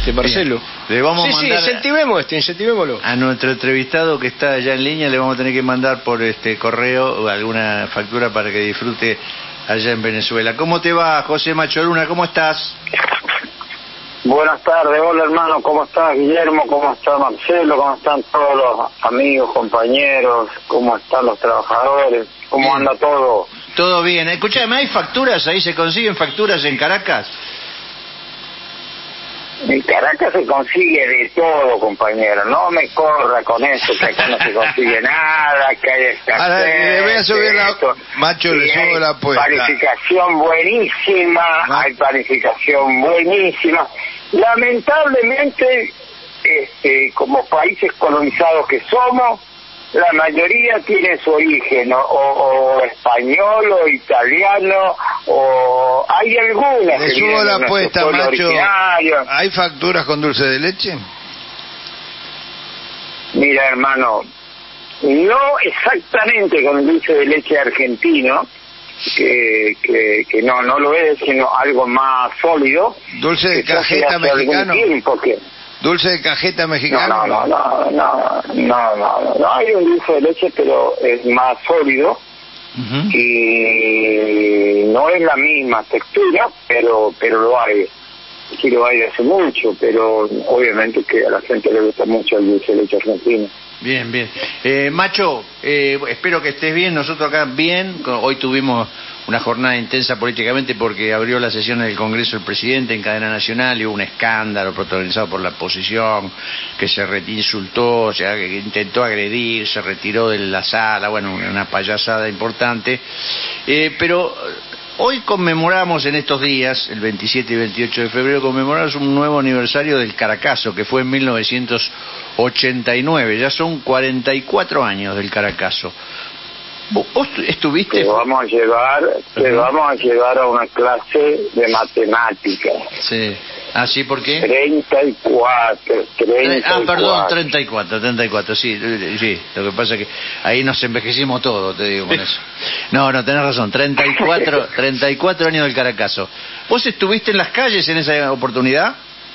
Marcelo. Le vamos a mandar incentivémoslo. a nuestro entrevistado que está allá en línea, le vamos a tener que mandar por correo alguna factura para que disfrute allá en Venezuela. ¿Cómo te va, José Macholuna? ¿Cómo estás? Buenas tardes, hola hermano, ¿cómo estás Guillermo? ¿Cómo está Marcelo? ¿Cómo están todos los amigos, compañeros? ¿Cómo están los trabajadores? ¿Cómo Bien. anda todo? Todo bien. Escúchame, ¿hay facturas ahí? ¿Se consiguen facturas en Caracas? En Caracas se consigue de todo, compañero. No me corra con eso, que acá no se consigue nada, que hay escasez. Ahora, le voy a subir Macho, le subo la apuesta. Planificación buenísima, hay planificación buenísima. Lamentablemente, como países colonizados que somos, la mayoría tiene su origen o español o italiano o hay algunas. Le que subo la vienen de apuesta, nuestro pueblo Macho. originario. ¿Hay facturas con dulce de leche? Mira, hermano, no exactamente con el dulce de leche argentino, que no lo es, sino algo más sólido. ¿Dulce de que se hace cajeta hace algún mexicano? tiempo que... ¿Dulce de cajeta mexicano? No hay un dulce de leche, pero es más sólido. Uh-huh. Y no es la misma textura, pero lo hay. Sí lo hay hace mucho, pero obviamente que a la gente le gusta mucho el dulce de leche argentino. Bien, bien. Macho, espero que estés bien, nosotros acá bien. Hoy tuvimos una jornada intensa políticamente porque abrió la sesión del Congreso el presidente en cadena nacional y hubo un escándalo protagonizado por la oposición que se insultó, o sea, que intentó agredir, se retiró de la sala, bueno, una payasada importante. Pero hoy conmemoramos en estos días, el 27 y 28 de febrero, conmemoramos un nuevo aniversario del Caracazo, que fue en 1989, ya son 44 años del Caracazo. ¿Vos estuviste? Te vamos a llevar a una clase de matemáticas. Sí. ¿Ah, sí? ¿Por qué? 34. Ah, perdón, 34, sí. Lo que pasa es que ahí nos envejecimos todos, te digo con eso. No, tenés razón, 34 años del Caracazo. ¿Vos estuviste en las calles en esa oportunidad?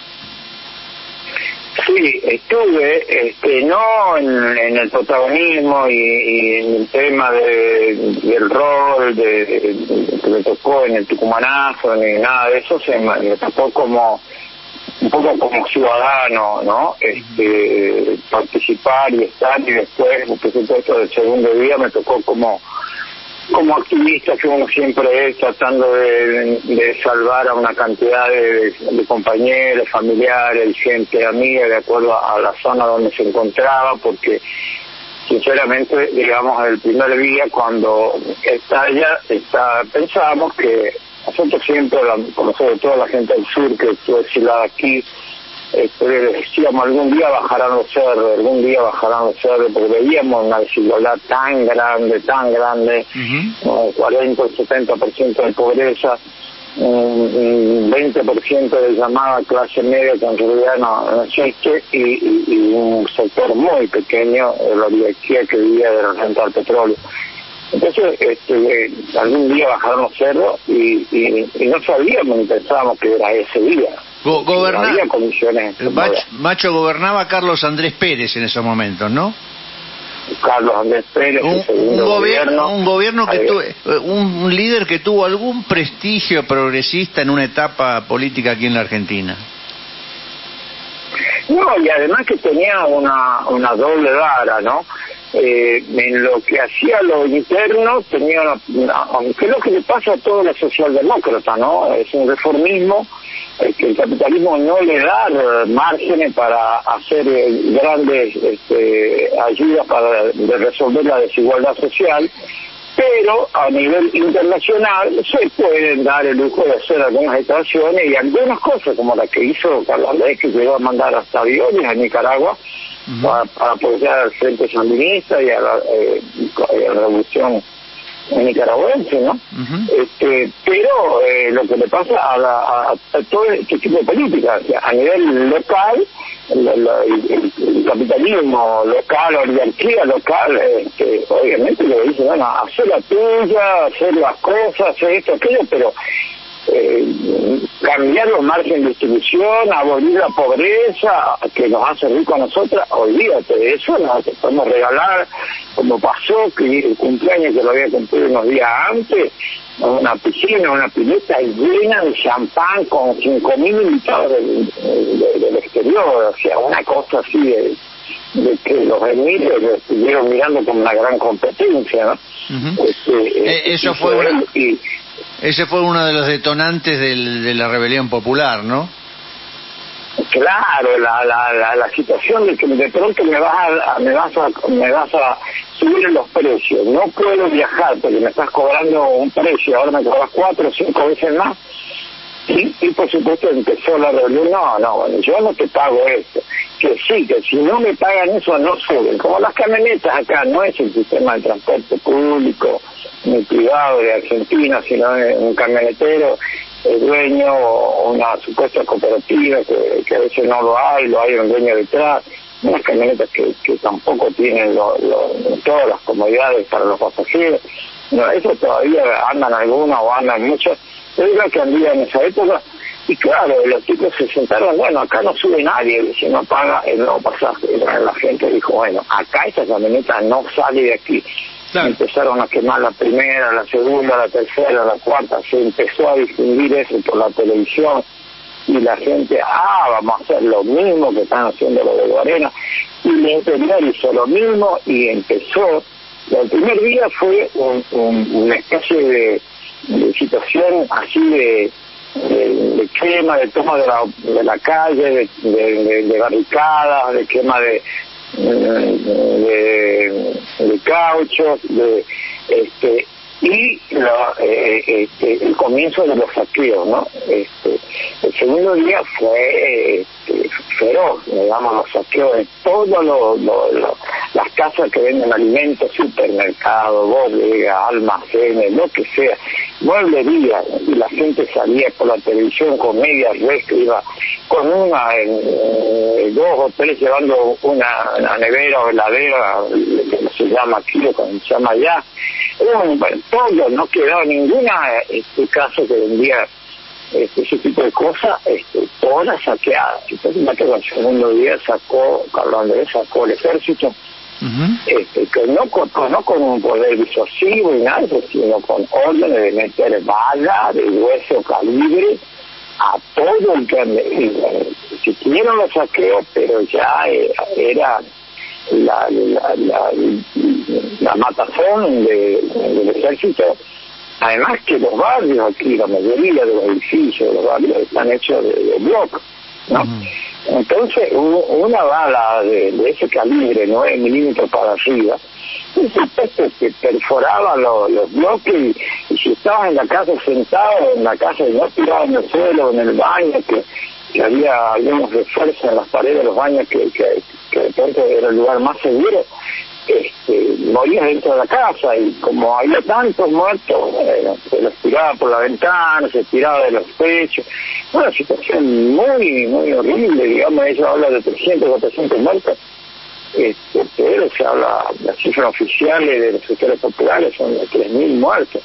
Sí, estuve, no en el protagonismo y en el tema del rol que me tocó en el tucumanazo ni nada de eso, me tocó como un poco como ciudadano, ¿no? Participar y estar, y después, por supuesto, del segundo día me tocó como activista que uno siempre es, tratando de salvar a una cantidad de compañeros, familiares, gente amiga, de acuerdo a la zona donde se encontraba, porque sinceramente, digamos, el primer día cuando pensábamos que nosotros siempre, como sobre todo la gente del sur que estuvo exilada aquí, decíamos algún día bajarán los cerros, porque veíamos una desigualdad tan grande, Uh-huh. 40 o 70% de pobreza, un 20% de llamada clase media que en realidad no existe, y un sector muy pequeño de la oligarquía que vivía de la renta del petróleo. Entonces, algún día bajaron los cerros y no sabíamos ni pensábamos que era ese día. No había comisiones. Macho, gobernaba Carlos Andrés Pérez en esos momentos, ¿no? Carlos Andrés Pérez, un gobierno que un líder que tuvo algún prestigio progresista en una etapa política aquí en la Argentina. No, y además que tenía una doble vara, ¿no? En lo que hacía lo interno tenía aunque es lo que le pasa a todos los socialdemócratas, ¿no? Es un reformismo que el capitalismo no le da márgenes para hacer grandes ayudas para resolver la desigualdad social, pero a nivel internacional se pueden dar el lujo de hacer algunas estaciones y algunas cosas como la que hizo Carlos Andrés, que llegó a mandar hasta aviones a Nicaragua. Uh-huh. para apoyar al Frente Sandinista y a la revolución nicaragüense, ¿no? Uh-huh. Pero lo que le pasa a todo este tipo de políticas, a nivel local, el capitalismo local, la oligarquía local, obviamente le dice, bueno, hacer la tuya, hacer las cosas, hacer esto, aquello, pero cambiar los márgenes de distribución, abolir la pobreza, que nos hace ricos a nosotras, olvídate de eso, no te podemos regalar, como pasó, que el cumpleaños que lo había cumplido unos días antes, una piscina, una pileta llena de champán con 5.000 invitados del exterior, o sea, una cosa así de que los emires lo estuvieron mirando como una gran competencia, ¿no? Ese fue uno de los detonantes de la rebelión popular, ¿no? Claro, la situación de que de pronto me vas a subir los precios, no puedo viajar porque me estás cobrando un precio, ahora me cobras 4 o 5 veces más, y por supuesto empezó la rebelión. Bueno, yo no te pago esto, que sí, que si no me pagan eso no suben, como las camionetas acá, no es el sistema de transporte público ni privado de Argentina, sino un camionetero, el dueño o una supuesta cooperativa que a veces no lo hay un dueño detrás, unas camionetas que tampoco tienen todas las comodidades para los pasajeros. No, eso todavía andan algunas o andan muchas, pero es lo que andía en esa época. Y claro, los tipos se sentaron, bueno, acá no sube nadie, si no paga el nuevo pasaje. La gente dijo, bueno, acá esta camioneta no sale de aquí. Claro. Empezaron a quemar la primera, la segunda, la tercera, la cuarta, se empezó a difundir eso por la televisión, y la gente, vamos a hacer lo mismo que están haciendo los de Guarena, y la Interior hizo lo mismo, y empezó, el primer día fue una especie de situación así de quema, de toma de la calle, de barricadas, de quema de cauchos, y el comienzo de los saqueos, ¿no? El segundo día fue feroz, digamos, los saqueos de todas las casas que venden alimentos, supermercados, bodegas, almacenes, lo que sea, mueblería, y la gente salía por la televisión con media red, que iba con una, dos o tres llevando una nevera o heladera, que se llama aquí, o como se llama allá. Bueno, todo, no quedaba ninguna casa que vendía ese tipo de cosas, todas saqueadas. Entonces, el segundo día Carlos Andrés sacó el ejército, que no con un poder disuasivo y nada, sino con órdenes de meter balas de grueso calibre a todo el que si tuvieron los saqueos, pero ya era la matazón del ejército. Además que los barrios aquí, la mayoría de los edificios de los barrios están hechos de bloques, ¿no? Entonces una bala de ese calibre, 9 milímetros para arriba, un supuesto que perforaba los bloques, y si estabas en la casa sentado en la casa y no tirabas en el suelo, en el baño, que había algunos refuerzos en las paredes de los baños que de pronto era el lugar más seguro, morías dentro de la casa, y como había tantos muertos, se los tiraba por la ventana, se tiraba de los techos, una situación muy, muy horrible, digamos. Ella habla de 300 o 400 muertos, pero se habla, las cifras oficiales de los sectores populares son de 3.000 muertos.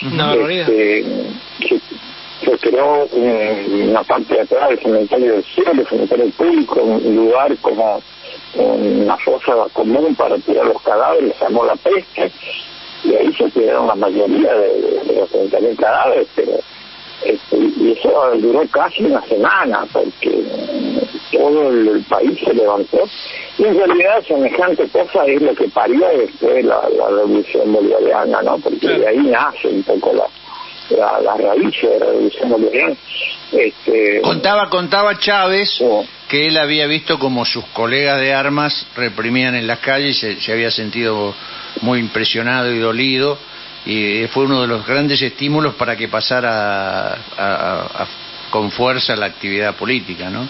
Se creó una parte de atrás del cementerio del cielo, el cementerio público, un lugar como una fosa común para tirar los cadáveres, se llamó la peste, y ahí se tiraron la mayoría de los 30.000 cadáveres, pero y eso duró casi una semana, porque todo el país se levantó, y en realidad semejante cosa es lo que parió después la revolución bolivariana, ¿no? Porque de ahí nace un poco la raíz de la revolución bolivariana. Contaba Chávez que él había visto como sus colegas de armas reprimían en las calles, se había sentido muy impresionado y dolido, y fue uno de los grandes estímulos para que pasara con fuerza la actividad política, ¿no?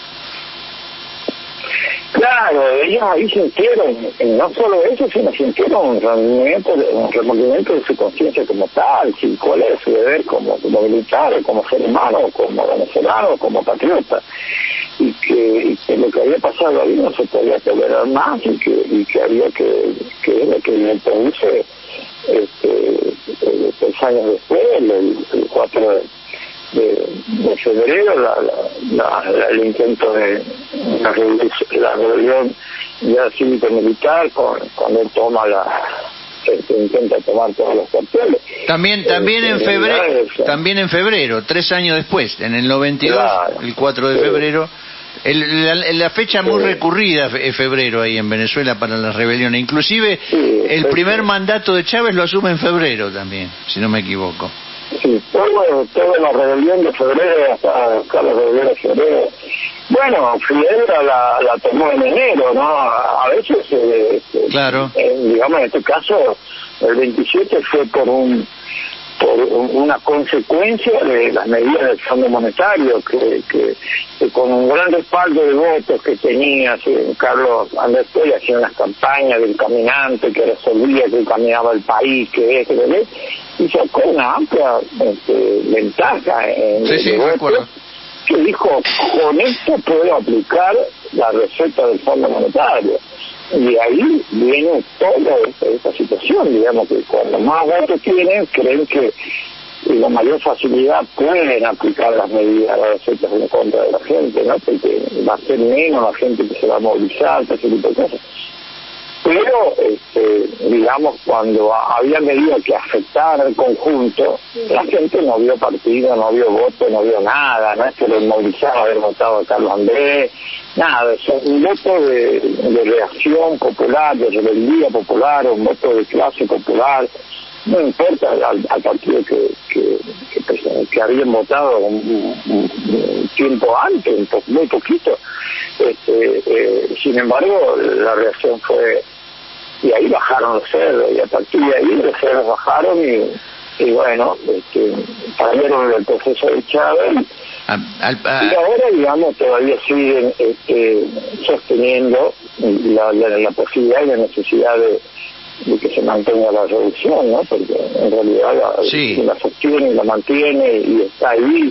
Claro, ellos ahí sintieron, no solo eso, sino sintieron un remordimiento de su conciencia como tal, cuál era su deber como militar, como ser humano, como venezolano, como patriota, y que lo que había pasado ahí no se podía tolerar más, y que había que es lo que me produce 3 años después, el 4 de febrero, el intento de la rebelión ya cívico-militar, cuando él toma intenta tomar todos los cuarteles. También en febrero, 3 años después, en el 92, claro, el 4 de febrero. La fecha muy recurrida es febrero ahí en Venezuela para las rebeliones. Inclusive el primer mandato de Chávez lo asume en febrero también, si no me equivoco. Sí, toda la rebelión de febrero, hasta la rebelión de febrero. Bueno, Fidel la tomó en enero, ¿no? A veces, claro. Digamos, en este caso, el 27 fue por una consecuencia de las medidas del Fondo Monetario, que con un gran respaldo de votos que tenía Carlos Andrés Pérez, hacía unas campañas del caminante que resolvía, que caminaba el país, y sacó una amplia ventaja en el voto, que dijo, con esto puedo aplicar la receta del Fondo Monetario. Y ahí viene toda esta situación, digamos, que cuando más votos tienen, creen que con mayor facilidad pueden aplicar las medidas, las recetas en contra de la gente, ¿no? Porque va a ser menos la gente que se va a movilizar, ese tipo de cosas. Pero, digamos, cuando había medidas que afectaban al conjunto, la gente no vio partido, no vio voto, no vio nada, no es que lo movilizaba haber votado a Carlos Andrés, nada, es un voto de reacción popular, de rebeldía popular, un voto de clase popular, no importa al partido que habían votado un tiempo antes, muy poquito. Sin embargo, la reacción fue, y ahí bajaron los cerdos, y a partir de ahí los cerdos bajaron y bueno, trajeron el proceso de Chávez. Y ahora, digamos, todavía siguen sosteniendo la posibilidad y la necesidad de que se mantenga la reducción, ¿no? Porque en realidad la sostiene y la mantiene y está ahí,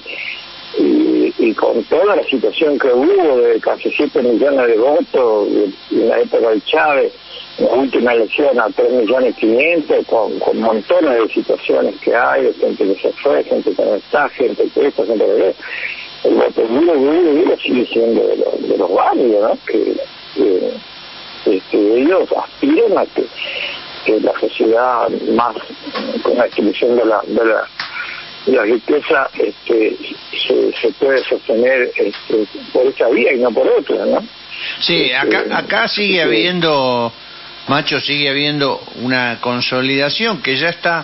y con toda la situación que hubo de casi 7 millones de votos en la época de Chávez, en la última elección a 3.500.000, con montones de situaciones que hay, de gente que se fue, gente que no está, gente que esto, gente que el voto duro sigue siendo de los barrios, ¿no? Que ellos aspiran a que la sociedad más con la distribución de la riqueza se puede sostener por esa vía y no por otra, ¿no? Sí, acá sigue habiendo, Macho, sigue habiendo una consolidación que ya está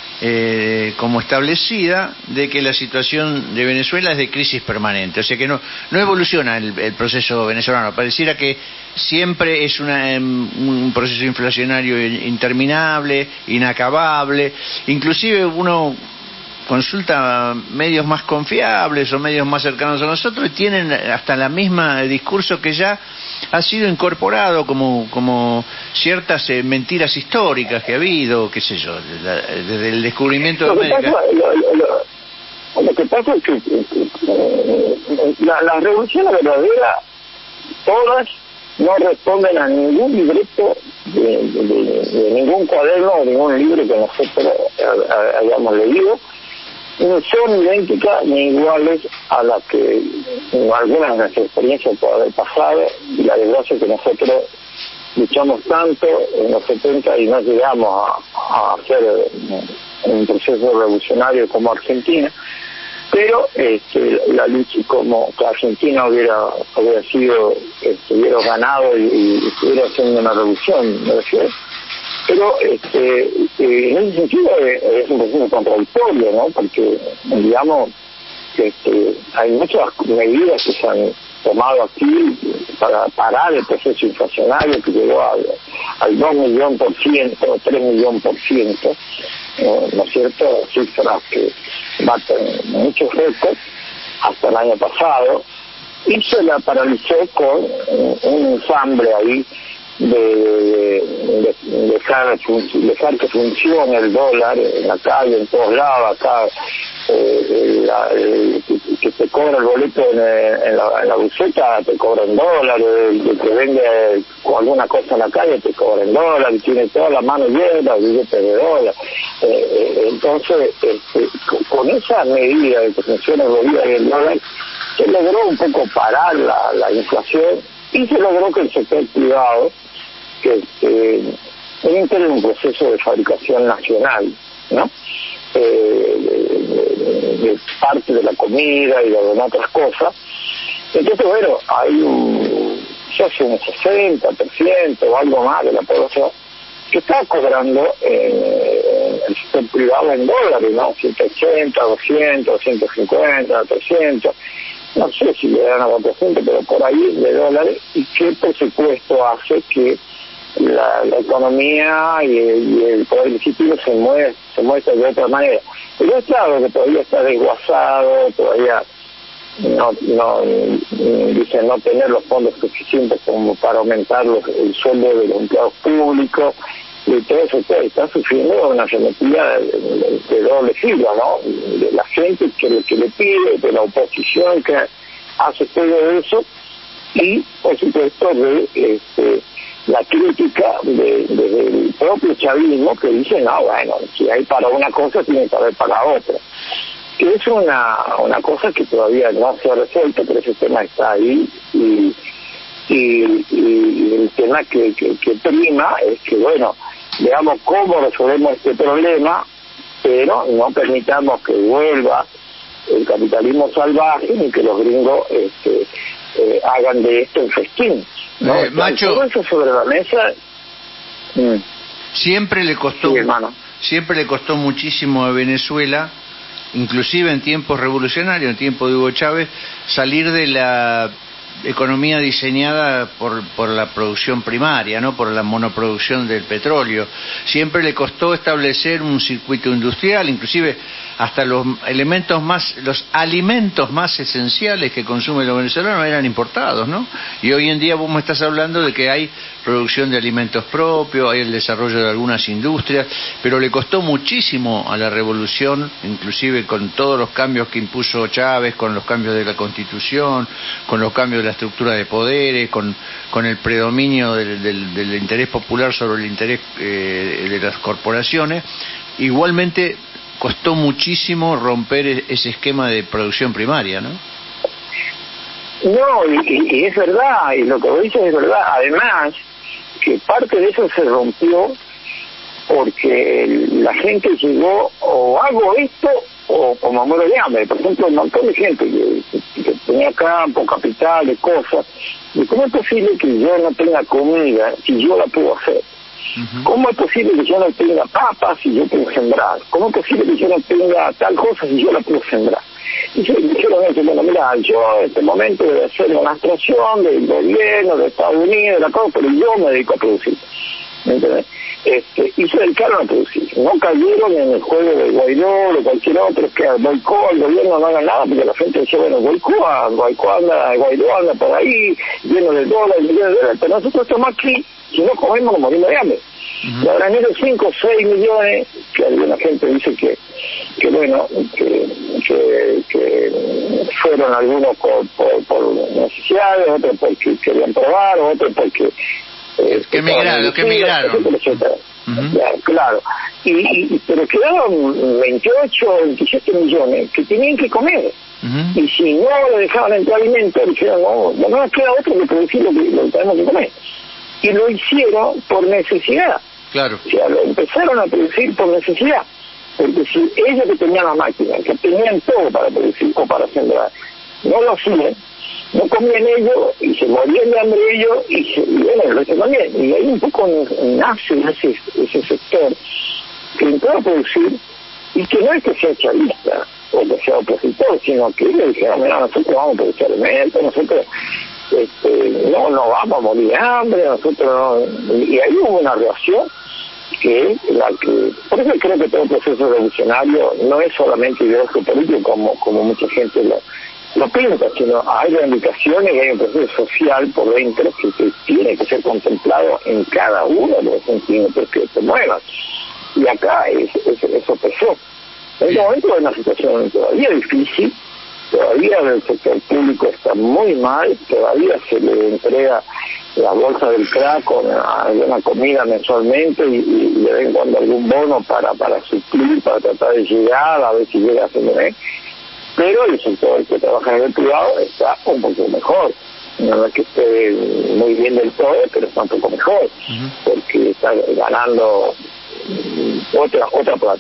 como establecida, de que la situación de Venezuela es de crisis permanente, o sea que no evoluciona el proceso venezolano. Pareciera que siempre es un proceso inflacionario interminable, inacabable. Inclusive uno consulta medios más confiables o medios más cercanos a nosotros y tienen hasta la misma discurso que ya ha sido incorporado como ciertas mentiras históricas que ha habido, qué sé yo, desde el descubrimiento de América. Lo que pasa es que las revoluciones verdaderas, todas no responden a ningún libreto de ningún cuaderno o ningún libro que nosotros hayamos leído. No son idénticas ni iguales a las que algunas de nuestras experiencias pueden haber pasado, y la desgracia que nosotros luchamos tanto en los 70 y no llegamos a hacer un proceso revolucionario como Argentina, pero la lucha como que Argentina hubiera sido, hubiera ganado y estuviera haciendo una revolución, me refiero. Pero en ese sentido es un proceso contradictorio, ¿no? Porque, digamos, hay muchas medidas que se han tomado aquí para parar el proceso inflacionario que llegó al 2.000.000%, 3.000.000%, ¿no es cierto? Cifras que baten muchos récords hasta el año pasado, y se la paralizó con un ensamble ahí de dejar que funcione el dólar en la calle, en todos lados, acá que te cobra el boleto en la buseta, te cobra en dólares, el que vende alguna cosa en la calle te cobra en dólares, y tiene toda la mano llena de billetes de dólares. Entonces, con esa medida de que funciona el gobierno y el dólar, se logró un poco parar la inflación y se logró que el sector privado entre en un proceso de fabricación nacional, ¿no? De parte de la comida y de otras cosas. Entonces, bueno, se hace un 60% o algo más de la población que está cobrando el sector privado en dólares, ¿no? 180, 200, 150, 300, no sé si le dan a 400, pero por ahí de dólares, y que por supuesto hace que la economía y el poder adquisitivo se muestra de otra manera. Pero es claro que todavía está desguazado, todavía no tener los fondos suficientes como para aumentar el sueldo de los empleados públicos, y todo eso está sufriendo una arremetida de doble filo, ¿no? De la gente que le pide, de la oposición que hace todo eso, y por supuesto de la crítica del propio chavismo, que dice, no, bueno, si hay para una cosa tiene que haber para otra, que es una cosa que todavía no se ha resuelto, pero ese tema está ahí, y el tema que prima es que, bueno, veamos cómo resolvemos este problema, pero no permitamos que vuelva el capitalismo salvaje ni que los gringos hagan de esto un festín, ¿no? Macho, todo eso sobre la mesa. Siempre le costó, sí, hermano. Siempre le costó muchísimo a Venezuela, inclusive en tiempos revolucionarios, en tiempos de Hugo Chávez, salir de la economía diseñada por la producción primaria, no por la monoproducción del petróleo. Siempre le costó establecer un circuito industrial, inclusive hasta los alimentos más esenciales que consumen los venezolanos eran importados, ¿no? Y hoy en día vos me estás hablando de que hay producción de alimentos propios, hay el desarrollo de algunas industrias, pero le costó muchísimo a la revolución, inclusive con todos los cambios que impuso Chávez, con los cambios de la Constitución, con los cambios de la estructura de poderes, con el predominio del interés popular sobre el interés de las corporaciones. Igualmente costó muchísimo romper ese esquema de producción primaria, ¿no? No, y es verdad, y lo que vos dices es verdad. Además, que parte de eso se rompió porque la gente llegó, o hago esto o me muero de hambre. Por ejemplo, un montón de gente que tenía campo, capital, cosas, y ¿cómo es posible que yo no tenga comida si yo la puedo hacer? ¿Cómo es posible que yo no tenga papas si yo puedo sembrar? ¿Cómo es posible que yo no tenga tal cosa si yo la puedo sembrar? Y yo dijeron eso, bueno, mira, yo en este momento voy a hacer una actuación del gobierno de Estados Unidos, la cosa, pero yo me dedico a producir. ¿Me entiendes? Y se dedicaron a producir. No cayeron en el juego de Guaidó o cualquier otro, que Guaidó, el gobierno no haga nada, porque la gente decía, bueno, Guaidó anda por ahí, lleno de dólares, millones de dólares, pero nosotros estamos aquí, si no comemos nos morimos de hambre. Y ahora en esos 5 o 6 millones, que alguna gente dice que fueron algunos por necesidades, otros porque querían probar, otros porque que emigraron. Claro. Pero quedaron 28, 27 millones que tenían que comer. Y si no le dejaban entrar alimentos, dijeron, no nos queda otro que producir lo que tenemos que comer. Y lo hicieron por necesidad. Claro. O sea, lo empezaron a producir por necesidad. Porque si ellos que tenían la máquina, que tenían todo para producir o para sembrar, no lo hacían, no comían ellos y se morían de hambre ellos y bueno, el resto también. Y ahí un poco nace ese sector que entró a producir, y que no es que sea chavista o que sea opositor, sino que ellos dijeron, mira, nosotros vamos a producir alimentos, nosotros no vamos a morir de hambre, nosotros no. Y ahí hubo una reacción que es la que, por eso creo que todo proceso revolucionario no es solamente ideológico político como mucha gente lo pinta, sino hay reivindicaciones y hay un proceso social por dentro que tiene que ser contemplado en cada uno de los centímetros que se muevan. Y acá eso pesó. En este momento hay una situación todavía difícil, todavía el sector público está muy mal, todavía se le entrega la bolsa del crack con alguna comida mensualmente y de vez en cuando algún bono para suplir, para tratar de llegar, a ver si llega a fin de mes. Pero el sector que trabaja en el privado está un poco mejor. No es que esté muy bien del todo, pero está un poco mejor, porque está ganando otra plata.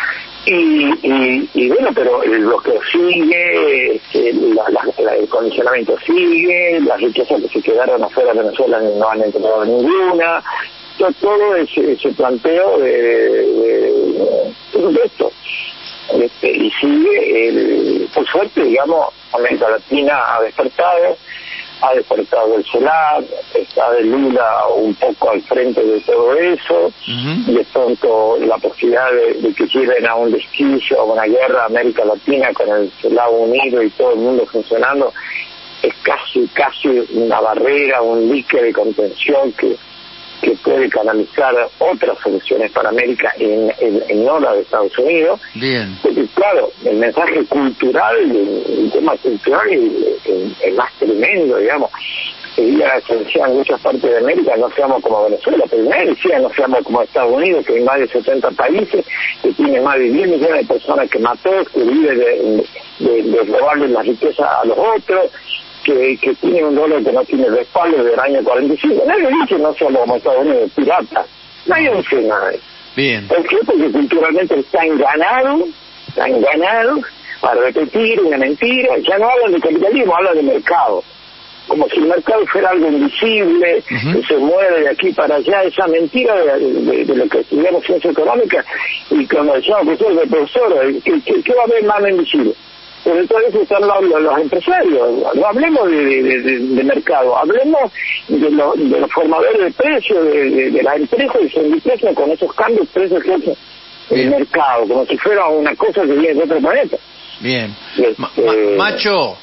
Y bueno, pero lo que sigue, el condicionamiento sigue, las riquezas que se quedaron afuera de Venezuela no han entregado ninguna, todo ese planteo de esto. Y sigue, por suerte, digamos, América Latina ha despertado el CELAC, está de Lula un poco al frente de todo eso, y de pronto la posibilidad de que lleven a un desquicio, a una guerra a América Latina con el CELAC unido y todo el mundo funcionando, es casi una barrera, un dique de contención que puede canalizar otras soluciones para América en no la de Estados Unidos. Bien. Porque claro, el mensaje cultural, el tema cultural es más tremendo, digamos. Ya se decía en muchas partes de América, no seamos como Venezuela, pero nadie decía no seamos como Estados Unidos, que hay más de 70 países, que tiene más de 10 millones de personas que mató, que vive de robarle la riqueza a los otros, que tiene un dólar que no tiene respaldo desde el año 45. Nadie dice no somos como Estados Unidos, pirata. Nadie dice nada de eso. Bien. ¿Por qué? Porque culturalmente están ganados para repetir una mentira. Ya no hablan de capitalismo, hablan de mercado. Como si el mercado fuera algo invisible, que se mueve de aquí para allá, esa mentira de lo que estudiamos ciencia económica, y cuando decíamos ustedes de profesor, ¿qué va a haber más invisible? Pero entonces están los empresarios. No hablemos de mercado, hablemos de los formadores de precios, de las empresas y sindicatos con esos cambios de precios que hacen el mercado, como si fuera una cosa que viene de otro planeta. Bien. Macho,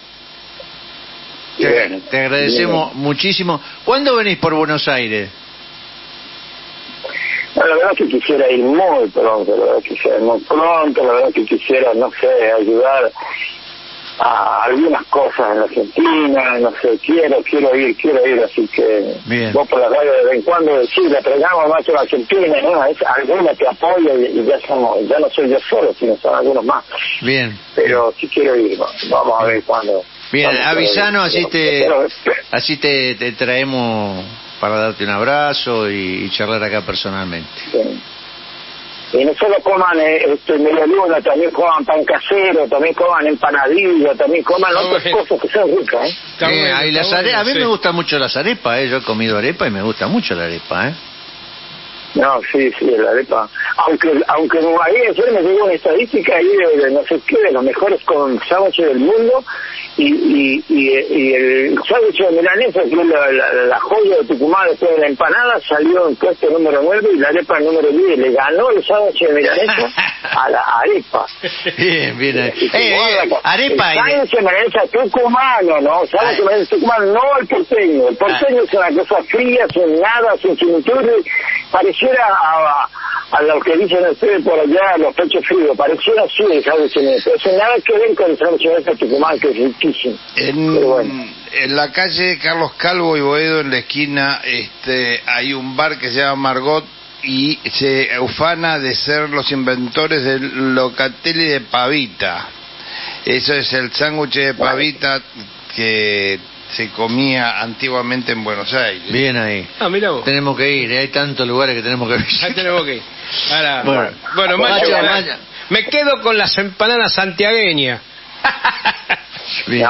te agradecemos muchísimo. ¿Cuándo venís por Buenos Aires? La verdad que quisiera ir muy pronto, la verdad que quisiera, no sé, ayudar a algunas cosas en la Argentina, no sé, quiero ir, así que bien. Vos por la radio de vez en cuando decís, le traigamos Macho a la Argentina, ¿no? Es alguna que apoya y ya no soy yo solo, sino son algunos más. Bien. Pero sí quiero ir, vamos a ver cuándo. Bien, avisanos, así te traemos para darte un abrazo y charlar acá personalmente. Sí. Y no solo coman media luna, también coman pan casero, también coman empanadillas, también coman otras cosas que son ricas, a mí me gusta mucho las arepas, yo he comido arepa y me gusta mucho la arepa, No, sí, la arepa. Aunque ahí ayer me llegó una estadística ahí de no sé qué, de los mejores con sándwiches del mundo, y el sándwich de milanesa, que es la joya de Tucumán después de la empanada, salió en puesto número 9 y la arepa en número 10. Le ganó el sándwich de milanesa a la arepa. Bien. Arepa. El sándwich de milanesa tucumano, ¿no? Sándwich de milanesa tucumano, no el porteño. El porteño es una cosa fría, sin nada, sin cintura, pareciera a lo que dicen ustedes por allá, los pechos fríos, pareciera así el sándwich de milanesa. Eso nada que ver con el sándwich de milanesa tucumano, que es riquísimo. En la calle Carlos Calvo y Boedo, en la esquina, hay un bar que se llama Margot y se ufana de ser los inventores del locatelli de pavita. Eso es el sándwich de pavita que se comía antiguamente en Buenos Aires. Bien ahí. Mira vos. Tenemos que ir, hay tantos lugares que tenemos que visitar. Ahí tenemos que ir. Ahora, bueno, Macho, me quedo con las empanadas santiagueñas. Bien.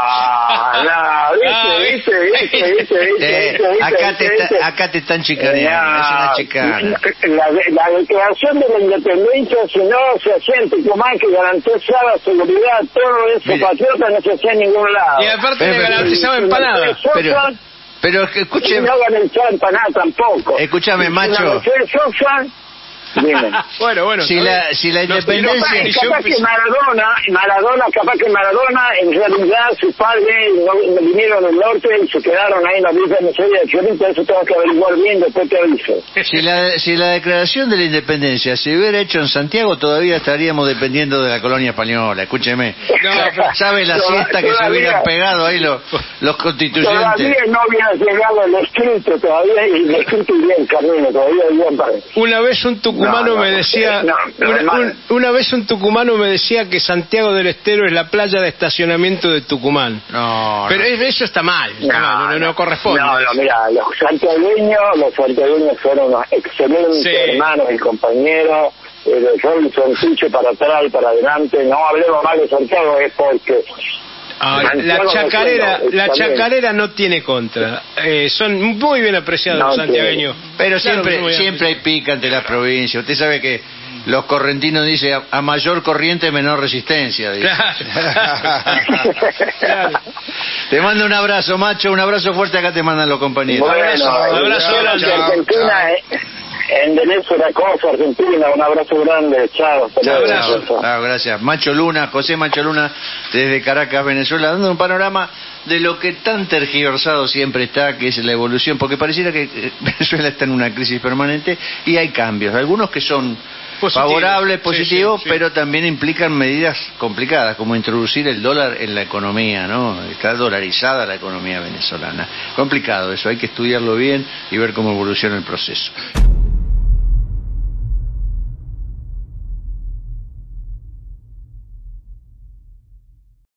¿Viste? Acá te están chicaneando, es una chicana. La declaración de la independencia, si no se hacía en Tucumán, que garantizaba seguridad, todo eso, patriota, no se hacía en ningún lado. Y aparte le garantizaba empanadas. Pero escúcheme. No garantizaba empanadas tampoco. Escúchame, Macho. Dime. Bueno. Si la independencia... Capaz que Maradona, en realidad, sus padres no vinieron del norte y se quedaron ahí en la villa de Miseria de Fiorito, eso tengo que averiguar bien, después te aviso. Si la declaración de la independencia se hubiera hecho en Santiago, todavía estaríamos dependiendo de la colonia española, escúcheme. ¿Sabe la siesta que se hubieran pegado ahí los constituyentes? Todavía no había llegado el escrito, todavía, y el escrito iría en camino, todavía iban para... Una vez un tucumano me decía... Una vez un tucumano me decía que Santiago del Estero es la playa de estacionamiento de Tucumán. Pero eso está mal, no corresponde. Mira, los santiagueños fueron unos excelentes hermanos y compañeros. Robinson Piche para atrás y para adelante. No hablemos mal de Santiago, es porque... la chacarera no tiene contra. Son muy bien apreciados los santiagueños. Pero siempre hay pica ante las provincias. Usted sabe que los correntinos dicen a mayor corriente menor resistencia. Claro. Te mando un abrazo, Macho, un abrazo fuerte. Acá te mandan los compañeros. Abrazo grande. Argentina, enderezo la cosa, Argentina, un abrazo grande, chao. Chao, gracias. José Macho Luna, desde Caracas, Venezuela, dando un panorama de lo que tan tergiversado siempre está, que es la evolución, porque pareciera que Venezuela está en una crisis permanente y hay cambios, algunos que son favorables, positivos, pero también implican medidas complicadas, como introducir el dólar en la economía, ¿no? Está dolarizada la economía venezolana. Complicado eso, hay que estudiarlo bien y ver cómo evoluciona el proceso.